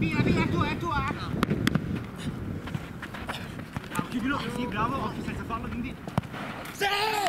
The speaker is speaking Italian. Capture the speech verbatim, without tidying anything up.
Via, via, è tua, è tua! Ah, chiudilo, sì, bravo, occhio senza farlo, quindi... Sì!